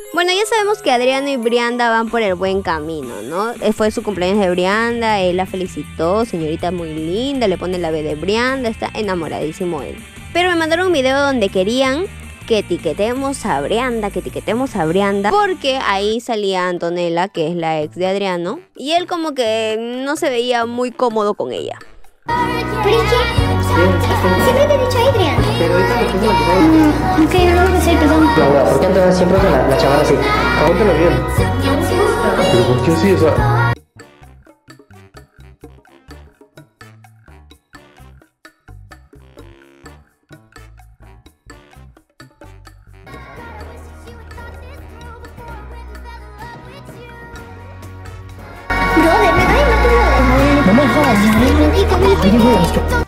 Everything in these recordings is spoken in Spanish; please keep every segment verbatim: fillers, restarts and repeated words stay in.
Bueno, ya sabemos que Adriano y Brianda van por el buen camino, ¿no? Fue su cumpleaños de Brianda, él la felicitó, señorita muy linda, le pone la B de Brianda, está enamoradísimo él. Pero me mandaron un video donde querían que etiquetemos a Brianda, que etiquetemos a Brianda, porque ahí salía Antonella, que es la ex de Adriano, y él como que no se veía muy cómodo con ella. ¿Pero qué? Siempre te he dicho Adrián. Pero esta es la persona que sabe. Mm, ok, no lo voy a hacer, perdón. No, bueno, ¿por qué andas siempre con la, la chavala así? Cuéntalo bien. ¿Pero por qué así? O sea... Brother, me da igual tu brother. No me jodas. Bendito,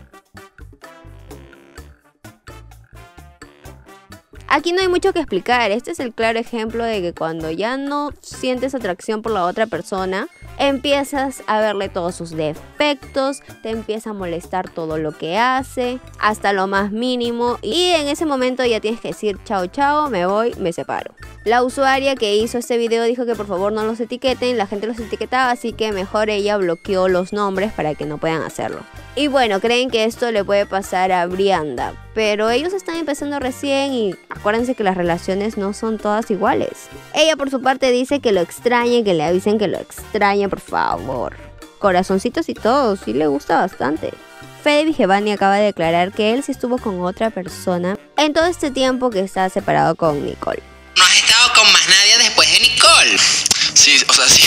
Aquí no hay mucho que explicar, este es el claro ejemplo de que cuando ya no sientes atracción por la otra persona, empiezas a verle todos sus defectos, te empieza a molestar todo lo que hace, hasta lo más mínimo, y en ese momento ya tienes que decir chao chao, me voy, me separo. La usuaria que hizo este video dijo que por favor no los etiqueten, la gente los etiquetaba, así que mejor ella bloqueó los nombres para que no puedan hacerlo. Y bueno, creen que esto le puede pasar a Brianda, pero ellos están empezando recién y acuérdense que las relaciones no son todas iguales. Ella por su parte dice que lo extrañe, que le avisen que lo extrañe, por favor. Corazoncitos y todo, sí le gusta bastante. Fede Vigevani acaba de declarar que él sí estuvo con otra persona en todo este tiempo que está separado con Nicole. No has estado con más nadie después de Nicole. Sí, o sea, sí.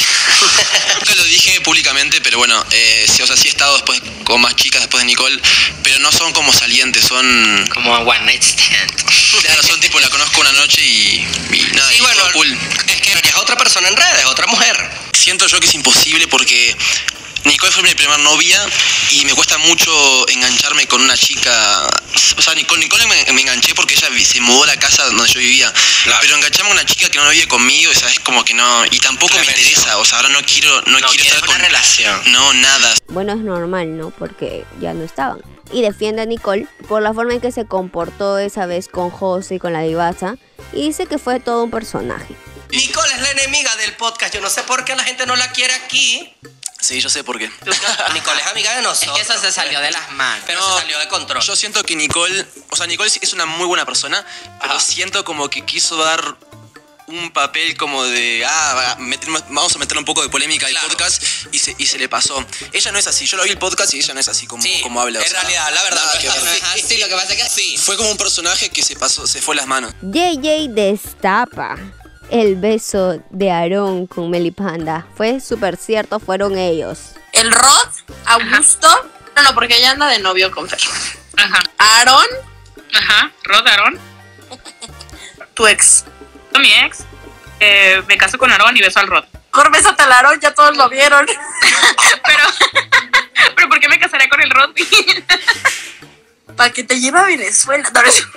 Nunca lo dije públicamente, pero bueno, eh, sí, o sea, sí he estado después con más chicas después de Nicole, pero no son como salientes, son... Como one night stand. Claro, son tipo, la conozco una noche y, y nada, Sí, y bueno, todo cool. es que es otra persona en redes, otra mujer. Siento yo que es imposible porque Nicole fue mi primera novia y me cuesta mucho engancharme con una chica. O sea, Nicole, Nicole me, me enganché porque ella se mudó a la casa donde yo vivía. Claro. Pero engancharme con una chica que no vive conmigo, o sea, es como que no... Y tampoco me Prevención. interesa, o sea, ahora no quiero, no No quiero quieres estar una con... relación. No, nada. Bueno, es normal, ¿no? Porque ya no estaban. Y defiende a Nicole por la forma en que se comportó esa vez con José y con la divasa. Y dice que fue todo un personaje. Nicole es la enemiga del podcast. Yo no sé por qué la gente no la quiere aquí. Sí, yo sé por qué. Nicole es amiga de nosotros. Es que eso se salió de las manos. Pero No, se salió de control. Yo siento que Nicole, o sea, Nicole es una muy buena persona, pero Ajá. siento como que quiso dar un papel como de, ah, meter- vamos a meter un poco de polémica al Claro. podcast y se, y se le pasó. Ella no es así, yo lo vi el podcast y ella no es así como, Sí, como habla. o en sea, realidad, la verdad, nada no que es ver. así. Sí, lo que pasa es que sí. Fue como un personaje que se pasó, se fue las manos. J J destapa el beso de Aarón con Melipanda. Fue súper cierto, fueron ellos. El Rod, Augusto. No, no, porque ella anda de novio con Fer. Ajá, Aaron, ajá, Rod, Aarón, tu ex. mi ex, eh, me caso con Aarón y beso al Rod. Mejor bésate al Aaron, ya todos lo vieron. Pero, pero ¿por qué me casaré con el Rod? Para que te lleve a Venezuela. No, no es-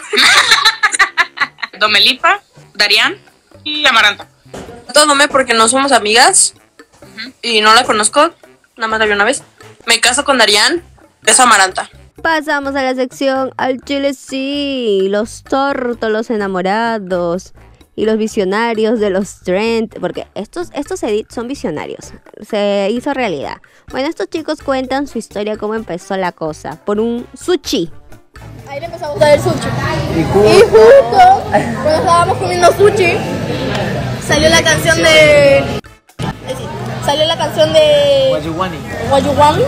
Domelipa, Darian y Amaranta. Todo no me porque no somos amigas. Y no la conozco. Nada más la vi una vez. Me caso con Darian. Beso a Amaranta. Pasamos a la sección al chile sí, los tórtolos enamorados y los visionarios de los trend, porque estos, estos edits son visionarios, se hizo realidad. Bueno, estos chicos cuentan su historia, cómo empezó la cosa, por un sushi. Ahí le empezamos a dar el sushi. Y Y justo... justo cuando estábamos comiendo sushi, salió la canción de... Salió la canción de... Wayuwani. Wayuwami.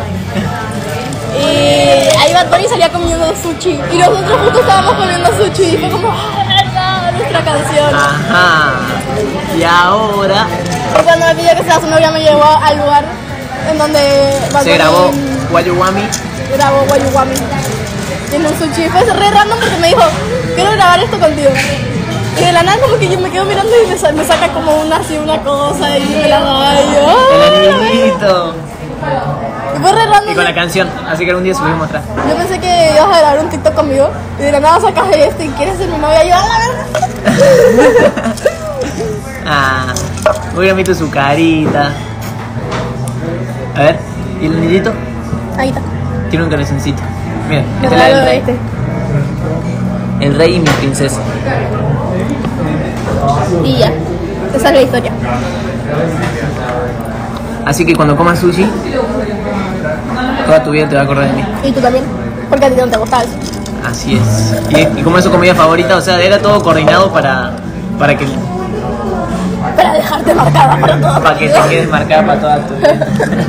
Y ahí Bad Bunny salía comiendo sushi. Y nosotros justo estábamos comiendo sushi. Y fue como, ¡ah, verdad! Nuestra canción. Ajá. Y ahora Y cuando me pidió que sea su novia, me llevó al lugar en donde Bad se Bunny grabó Wayuwami. grabó Wayuwami. Y en un sushi. Fue re random porque me dijo, quiero grabar esto contigo. Y de la nada como que yo me quedo mirando y me, sa- me saca como una así, una cosa y me la da y yo, El ¡ah! anillito. Y fue re random. Y con la canción. Así que algún día subimos atrás. Yo pensé que ibas a grabar un TikTok conmigo y de la nada sacas esto y quieres ser mi novia y yo, ¡a la verdad! Ah, muy bonito su carita. A ver, ¿y el anillito? Ahí está. Tiene un corazoncito. Mira, Me esta es la del regalo rey. este. El rey y mi princesa. Y ya. Esa es la historia. Así que cuando comas sushi, toda tu vida te va a acordar de mí. Y tú también, porque a ti no te gusta eso. Así es. ¿Y, y cómo es su comida favorita? O sea, era todo coordinado para, para que Para dejarte marcada para toda para que te quedes marcada para toda tu vida.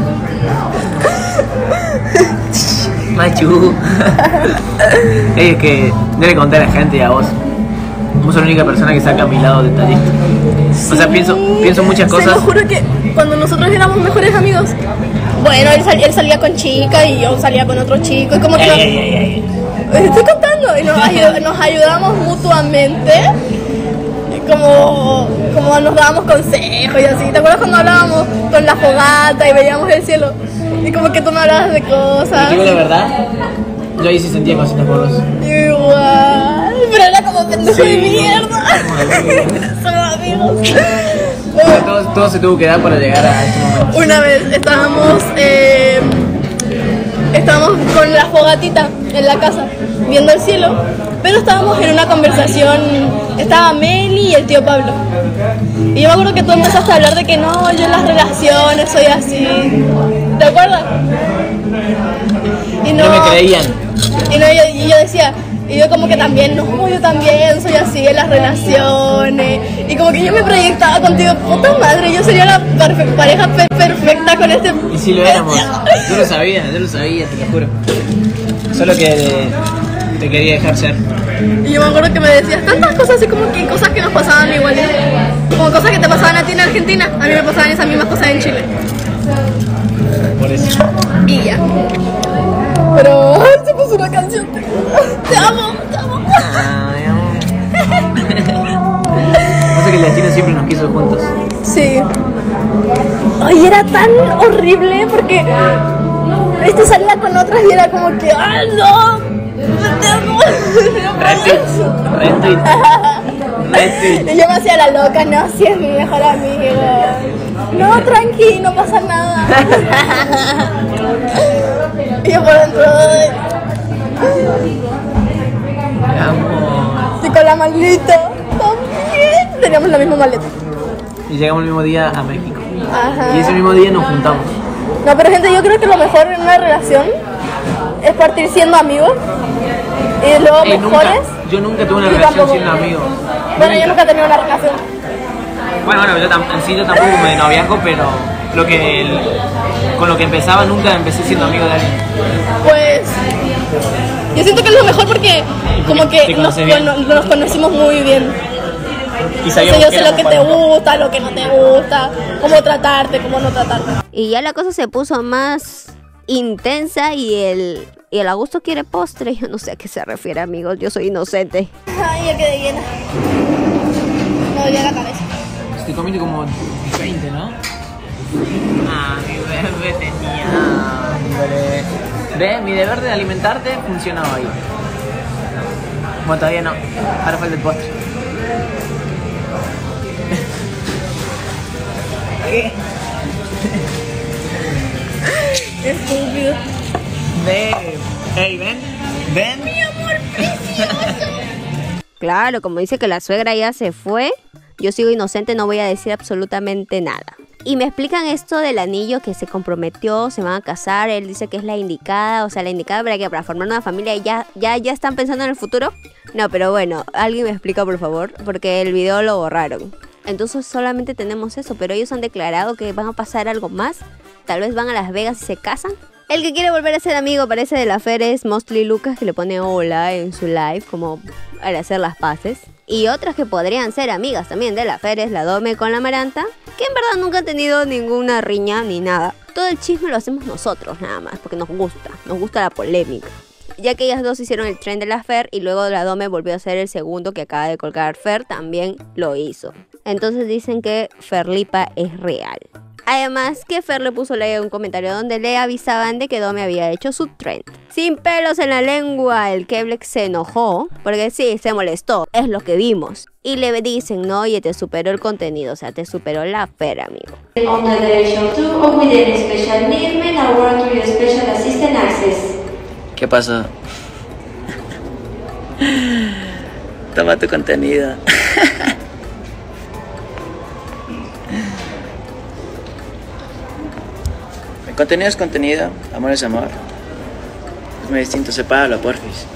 Machu. Ey, es que yo le conté a la gente y a vos. Vos sos la única persona que saca a mi lado detallista. O sea, pienso, pienso muchas Se cosas. lo juro que cuando nosotros éramos mejores amigos, bueno, él, sal- él salía con chica y yo salía con otro chico. Y como que Ey, nos- ey, ey, ey. estoy contando, y nos, ayu- nos ayudamos mutuamente. Como, como nos dábamos consejos y así. ¿Te acuerdas cuando hablábamos con la fogata y veíamos el cielo? Y como que tú me hablabas de cosas. Te digo la verdad, yo ahí sí sentía cositas por vos. Igual, pero era como pendejo de Sí. mierda. Somos amigos. Todo, todo se tuvo que dar para llegar a este momento. Una vez estábamos, eh, estábamos con la fogatita en la casa, viendo el cielo, pero estábamos en una conversación, estaba Meli y el tío Pablo. Y yo me acuerdo que tú empezaste a hablar de que no, yo en las relaciones soy así. ¿Te acuerdas? Y No me creían. Y, no, yo, y yo decía, y yo como que también, no, yo también soy así en las relaciones. Y como que yo me proyectaba contigo, puta madre, yo sería la perfe- pareja pe- perfecta con este... Y si lo éramos. Yo lo sabía, yo lo sabía, te lo juro. Solo que te quería dejar ser. Y yo me acuerdo que me decías tantas cosas así como que cosas que nos pasaban igual. Como cosas que te pasaban a ti en Argentina, a mí me pasaban esas mismas cosas en Chile. Por eso. Y ya. Pero ay, se puso una canción. Te amo, te amo. Ay, amor. Pasa que el destino siempre nos quiso juntos. Sí. Ay, era tan horrible porque este salía con otras y era como que, ¡ay, no! ¡Te amo! Retweet, retweet, retweet. Y yo me hacía la loca, no, si es mi mejor amigo. No, tranqui, no pasa nada. Y yo por dentro, ay, Amor. y con la maleta también. Teníamos la misma maleta. Y llegamos el mismo día a México. Ajá. Y ese mismo día nos juntamos. No, pero gente, yo creo que lo mejor en una relación es partir siendo amigos y luego Eh, nunca, mejores. yo nunca tuve una y relación tampoco- siendo amigo. Bueno, yo nunca he tenido una relación. Bueno, bueno, yo tam- en sí yo tampoco me noviazgo, pero lo que el- con lo que empezaba nunca empecé siendo amigo de alguien. Pues yo siento que es lo mejor porque como que Te nos, conoces bien. cono- nos conocimos muy bien. Y O sea, sabíamos yo que sé lo éramos que te pareja. gusta, lo que no te gusta, cómo tratarte, cómo no tratarte. Y ya la cosa se puso más intensa y el, y el Augusto quiere postre. Yo no sé a qué se refiere, amigos. Yo soy inocente. Ay, ya quedé llena. Me dolía la cabeza. Estoy comiendo como veinte, ¿no? Ah, mi bebé tenía hambre. Ve, mi deber de alimentarte funcionaba ahí. Bueno, todavía no. Ahora falta el postre. ¿Qué? Estúpido. Ven. Hey, ven. Ven. Claro, como dice que la suegra ya se fue, yo sigo inocente, no voy a decir absolutamente nada. Y me explican esto del anillo que se comprometió, se van a casar, él dice que es la indicada, o sea, la indicada para que para formar una familia y ya, ya, ya están pensando en el futuro. No, pero bueno, alguien me explica por favor, porque el video lo borraron. Entonces solamente tenemos eso, pero ellos han declarado que van a pasar algo más. Tal vez van a Las Vegas y se casan. El que quiere volver a ser amigo parece de la Fer es Mostly Lucas, que le pone hola en su live como para hacer las paces. Y otras que podrían ser amigas también de la Fer es la Dome con la Maranta, que en verdad nunca han tenido ninguna riña ni nada. Todo el chisme lo hacemos nosotros nada más, porque nos gusta, nos gusta la polémica. Ya que ellas dos hicieron el tren de la Fer y luego la Dome volvió a hacer el segundo que acaba de colgar Fer, también lo hizo. Entonces dicen que Ferlipa es real. Además que Fer le puso like a un comentario donde le avisaban de que Dome había hecho su trend. Sin pelos en la lengua, el Keblex se enojó, porque sí, se molestó, es lo que vimos. Y le dicen, no, oye, te superó el contenido, o sea, te superó la Fer, amigo. On the day show two or with any special need, men are working with special assistant access. ¿Qué pasó? Toma tu contenido. Contenido es contenido, amor es amor. Es muy distinto, sepáralo, porfis.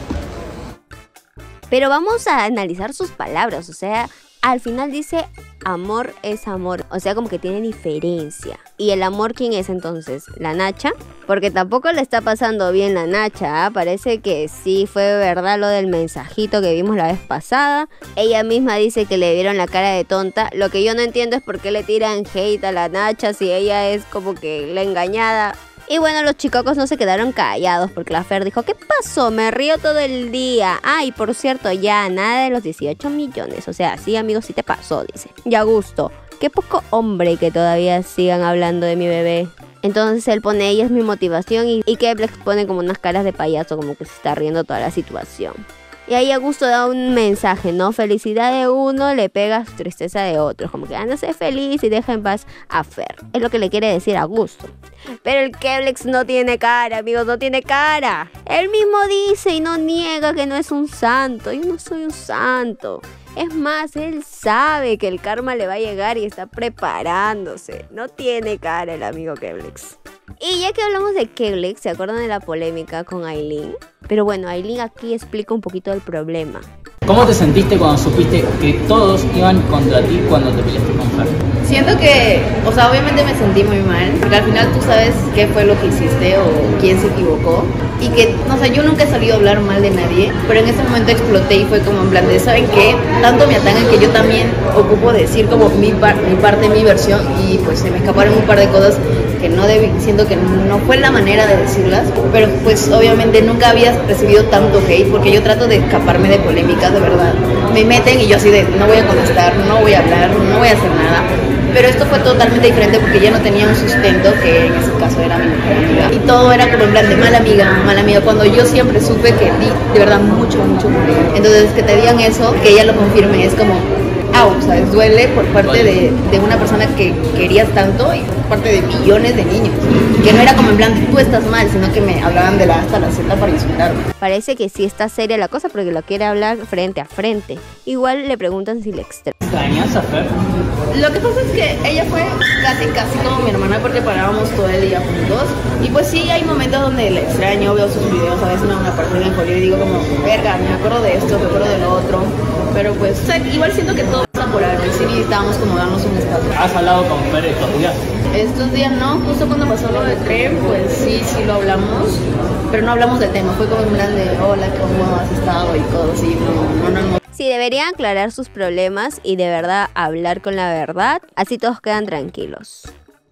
Pero vamos a analizar sus palabras, o sea, al final dice amor es amor, o sea, como que tiene diferencia. ¿Y el amor quién es entonces? ¿La Nacha? Porque tampoco le está pasando bien la Nacha, ¿eh? Parece que sí fue verdad lo del mensajito que vimos la vez pasada. Ella misma dice que le dieron la cara de tonta. Lo que yo no entiendo es por qué le tiran hate a la Nacha si ella es como que la engañada. Y bueno, los chicocos no se quedaron callados porque la Fer dijo, ¿qué pasó? Me río todo el día. Ay, por cierto, ya nada de los dieciocho millones. O sea, sí, amigos, sí te pasó, dice. Ya gusto. Qué poco hombre que todavía sigan hablando de mi bebé. Entonces él pone, ella es mi motivación, y, y Keblex pone como unas caras de payaso, como que se está riendo toda la situación. Y ahí Augusto da un mensaje, ¿no? Felicidad de uno le pega tristeza de otro. Como que anda a ser feliz y deja en paz a Fer. Es lo que le quiere decir a Augusto. Pero el Keblex no tiene cara, amigos, no tiene cara. Él mismo dice y no niega que no es un santo. Yo no soy un santo. Es más, él sabe que el karma le va a llegar y está preparándose. No tiene cara el amigo Keblex. Y ya que hablamos de Keblex, ¿se acuerdan de la polémica con Aileen? Pero bueno, Aileen aquí explica un poquito el problema. ¿Cómo te sentiste cuando supiste que todos iban contra ti cuando te peleaste con Fer? Siento que, o sea, obviamente me sentí muy mal, porque al final tú sabes qué fue lo que hiciste o quién se equivocó. Y que, no sé, yo nunca he salido a hablar mal de nadie, pero en ese momento exploté y fue como en plan de, ¿saben qué? Tanto me atacan que yo también ocupo decir como mi, par mi parte, mi versión, y pues se me escaparon un par de cosas que no debí, siento que no fue la manera de decirlas, pero pues obviamente nunca había recibido tanto hate, porque yo trato de escaparme de polémicas, de verdad. Me meten y yo así de, no voy a contestar, no voy a hablar, no voy a hacer nada. Pero esto fue totalmente diferente porque ya no tenía un sustento, que en ese caso era mi mejor amiga. Y todo era como en plan de mala amiga, mala amiga, cuando yo siempre supe que di de verdad mucho, mucho por ella. Entonces que te digan eso, que ella lo confirme, es como, au, ¿sabes? Duele por parte de, de una persona que querías tanto y por parte de millones de niños. Y que no era como en plan, tú estás mal, sino que me hablaban de la A hasta la Z para insultarme. Parece que sí está seria la cosa porque lo quiere hablar frente a frente. Igual le preguntan si le extraña. ¿Extrañas a Fer? Lo que pasa es que ella fue casi casi como mi hermana porque parábamos todo el día juntos. Y pues sí, hay momentos donde le extraño, veo sus videos, a veces me aparecen en folio y digo como, verga, me acuerdo de esto, me acuerdo de lo otro. Pero pues, o sea, igual siento que todo pasa por algo y sí necesitábamos como darnos un estatus. ¿Has hablado con Fer estos días? Estos días no, justo cuando pasó lo del tren, pues sí, sí lo hablamos, pero no hablamos del tema, fue como en plan de, hola, ¿cómo has estado? Y todo así, no, no, no, no. Sí, deberían aclarar sus problemas y de verdad hablar con la verdad, así todos quedan tranquilos.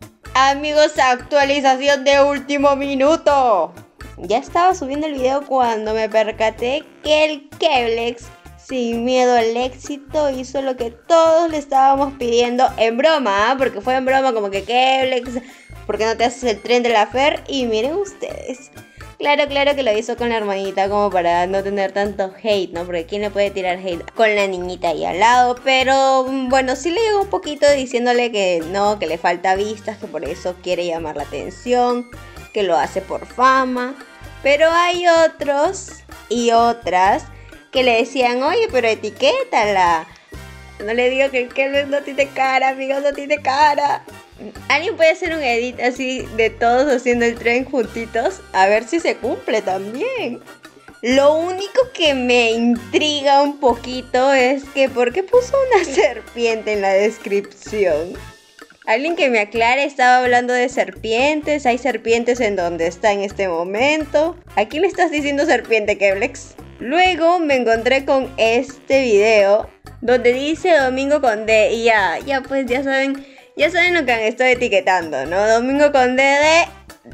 Amigos, actualización de último minuto. Ya estaba subiendo el video cuando me percaté que el Keblex, sin miedo al éxito, hizo lo que todos le estábamos pidiendo en broma, ¿eh? Porque fue en broma como que Keblex, ¿por qué no te haces el tren de la Fer? Y miren ustedes. Claro, claro que lo hizo con la hermanita como para no tener tanto hate, ¿no? Porque ¿quién le puede tirar hate con la niñita ahí al lado? Pero bueno, sí le llegó un poquito diciéndole que no, que le falta vistas, que por eso quiere llamar la atención, que lo hace por fama. Pero hay otros y otras que le decían, oye, pero etiquétala. No le digo que el Keblex no tiene cara, amigos, no tiene cara. Alguien puede hacer un edit así de todos haciendo el tren juntitos, a ver si se cumple también. Lo único que me intriga un poquito es que ¿por qué puso una serpiente en la descripción? Alguien que me aclare, estaba hablando de serpientes, hay serpientes en donde está en este momento. ¿A quién le estás diciendo serpiente, Keblex? Luego me encontré con este video donde dice Domingo con D y ya, ya pues ya saben... Ya saben lo que han estado etiquetando, ¿no? Domingo con D de...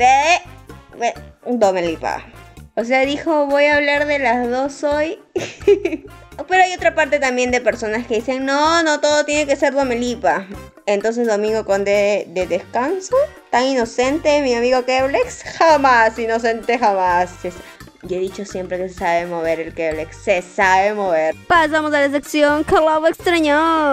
de... Domelipa. O sea, dijo, voy a hablar de las dos hoy. Pero hay otra parte también de personas que dicen, no, no todo tiene que ser Domelipa. Entonces Domingo con D de, de descanso. Tan inocente, mi amigo Keblex. Jamás, inocente jamás. Yo he dicho siempre que se sabe mover el Keblex. Se sabe mover. Pasamos a la sección que la voy a extrañar.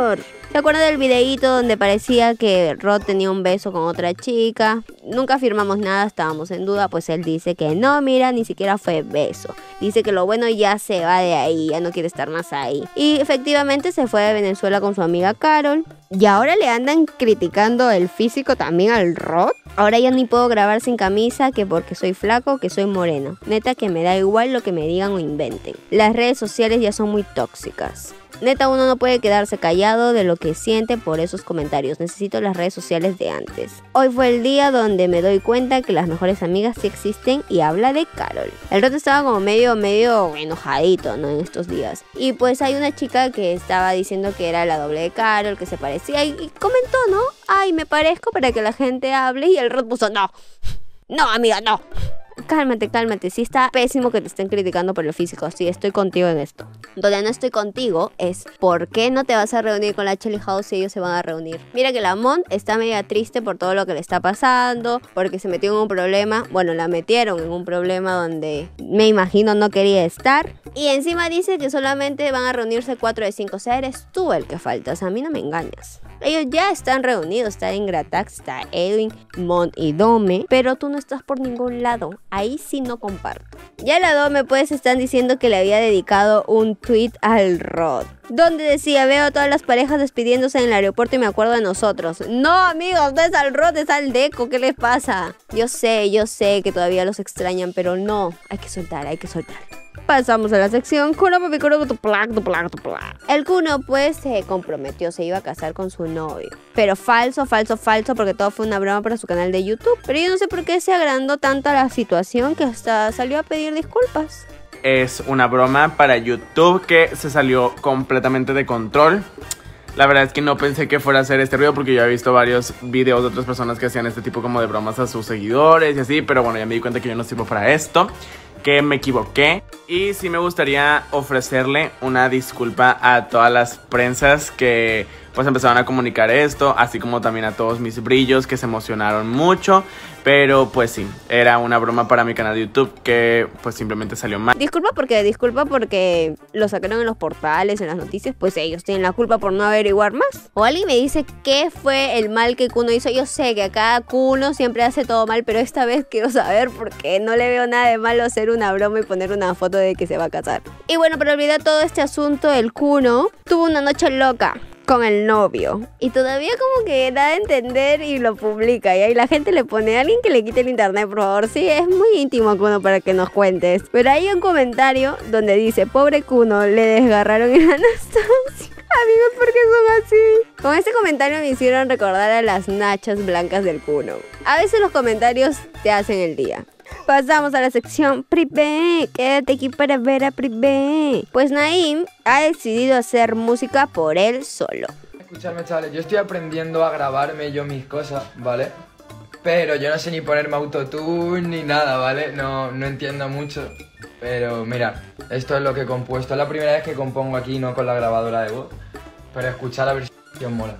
¿Se acuerdan del videíto donde parecía que Rod tenía un beso con otra chica? Nunca afirmamos nada, estábamos en duda, pues él dice que no, mira, ni siquiera fue beso. Dice que lo bueno ya se va de ahí, ya no quiere estar más ahí. Y efectivamente se fue de Venezuela con su amiga Carol. Y ahora le andan criticando el físico también al Rod. Ahora ya ni puedo grabar sin camisa, que porque soy flaco, que soy moreno. Neta que me da igual lo que me digan o inventen. Las redes sociales ya son muy tóxicas. Neta, uno no puede quedarse callado de lo que siente por esos comentarios. Necesito las redes sociales de antes. Hoy fue el día donde me doy cuenta que las mejores amigas sí existen y habla de Carol. El rato estaba como medio, medio enojadito, ¿no? En estos días. Y pues hay una chica que estaba diciendo que era la doble de Carol, que se parecía y, y comentó, ¿no? Ay, me parezco para que la gente hable y el Rod puso, no. No, amiga, no. Cálmate, cálmate, sí está pésimo que te estén criticando por el físico, sí, estoy contigo en esto. Donde no estoy contigo es ¿por qué no te vas a reunir con la Chelly House si ellos se van a reunir? Mira que la Mont está media triste por todo lo que le está pasando, porque se metió en un problema, bueno, la metieron en un problema donde me imagino no quería estar. Y encima dice que solamente van a reunirse cuatro de cinco, o sea, eres tú el que faltas, a mí no me engañas. Ellos ya están reunidos, está Ingratax, está Edwin, Mont y Dome, pero tú no estás por ningún lado, ahí sí no comparto. Ya la Dome pues están diciendo que le había dedicado un tweet al Rod, donde decía, veo a todas las parejas despidiéndose en el aeropuerto y me acuerdo de nosotros. No, amigos, no es al Rod, es al Deco, ¿qué les pasa? Yo sé, yo sé que todavía los extrañan, pero no, hay que soltar, hay que soltar. Pasamos a la sección Kuno papi Kuno tu plac, tu plac, tu plac. El Kuno pues se comprometió, se iba a casar con su novio. Pero falso, falso, falso, porque todo fue una broma para su canal de YouTube. Pero yo no sé por qué se agrandó tanto la situación que hasta salió a pedir disculpas. Es una broma para YouTube que se salió completamente de control. La verdad es que no pensé que fuera a hacer este ruido porque yo he visto varios videos de otras personas que hacían este tipo como de bromas a sus seguidores y así. Pero bueno, ya me di cuenta que yo no sirvo para esto, que me equivoqué. Y sí me gustaría ofrecerle una disculpa a todas las prensas que pues empezaron a comunicar esto, así como también a todos mis brillos que se emocionaron mucho. Pero pues sí, era una broma para mi canal de YouTube que pues simplemente salió mal. Disculpa porque, disculpa porque lo sacaron en los portales, en las noticias, pues ellos tienen la culpa por no averiguar más. O alguien me dice qué fue el mal que Kuno hizo. Yo sé que acá Kuno siempre hace todo mal, pero esta vez quiero saber porque no le veo nada de malo hacer una broma y poner una foto de que se va a casar. Y bueno, para olvidar todo este asunto, el Kuno tuvo una noche loca con el novio y todavía como que da a entender y lo publica y ahí la gente le pone a alguien que le quite el internet, por favor. Sí, es muy íntimo, Kuno, para que nos cuentes, pero hay un comentario donde dice, pobre Kuno, le desgarraron en Anastasia. Amigos, ¿por qué son así? Con este comentario me hicieron recordar a las nachas blancas del Kuno. A veces los comentarios te hacen el día. Pasamos a la sección Privé. Quédate aquí para ver a Privé. Pues Naim ha decidido hacer música por él solo. Escuchadme, chavales, yo estoy aprendiendo a grabarme yo mis cosas, ¿vale? Pero yo no sé ni ponerme autotune ni nada, ¿vale? No, no entiendo mucho. Pero mira, esto es lo que he compuesto. Es la primera vez que compongo aquí, no con la grabadora de voz. Pero escuchar la versión mola.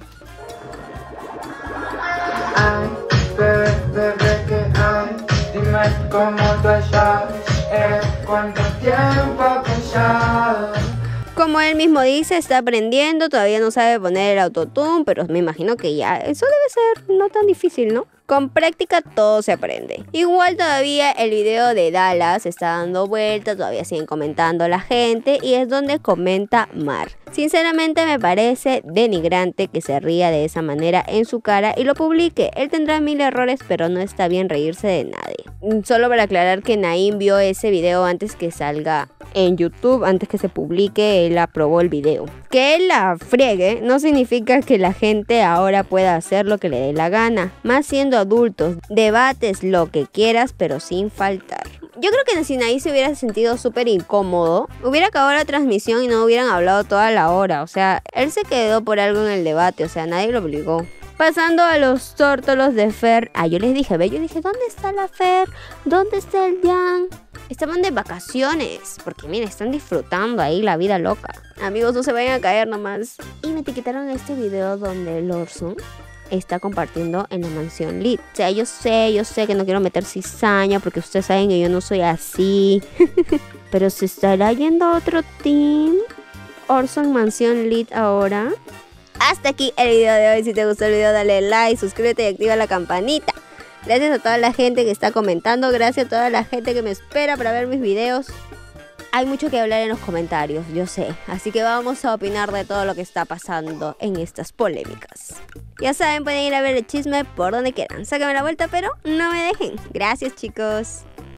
Ay, bebé, bebé, que hay. Dime cómo tú estás, eh, cuánto tiempo ha pasado. Como él mismo dice, está aprendiendo, todavía no sabe poner el autotune, pero me imagino que ya eso debe ser no tan difícil, ¿no? Con práctica todo se aprende. Igual todavía el video de Dallas está dando vueltas, todavía siguen comentando la gente y es donde comenta Mar. Sinceramente me parece denigrante que se ría de esa manera en su cara y lo publique. Él tendrá mil errores, pero no está bien reírse de nadie. Solo para aclarar que Naim vio ese video antes que salga en YouTube, antes que se publique, él aprobó el video. Que él la friegue no significa que la gente ahora pueda hacer lo que le dé la gana, más siendo adultos. Debates lo que quieras, pero sin faltar. Yo creo que si Naim se hubiera sentido súper incómodo, hubiera acabado la transmisión y no hubieran hablado toda la hora. O sea, él se quedó por algo en el debate, o sea, nadie lo obligó. Pasando a los tórtolos de Fer. Ah, yo les dije, ve, yo dije, ¿dónde está la Fer? ¿Dónde está el Jan? Estaban de vacaciones, porque miren, están disfrutando ahí la vida loca. Amigos, no se vayan a caer nomás. Y me etiquetaron este video donde Lorson está compartiendo en la mansión Lit. O sea, yo sé, yo sé que no quiero meter cizaña porque ustedes saben que yo no soy así. Pero se estará yendo a otro team. Orson Mansión Lit ahora. hasta aquí el video de hoy. Si te gustó el video, dale like, suscríbete y activa la campanita. Gracias a toda la gente que está comentando. Gracias a toda la gente que me espera para ver mis videos. Hay mucho que hablar en los comentarios, yo sé. Así que vamos a opinar de todo lo que está pasando en estas polémicas. Ya saben, pueden ir a ver el chisme por donde quieran. Sáquenme la vuelta, pero no me dejen. Gracias, chicos.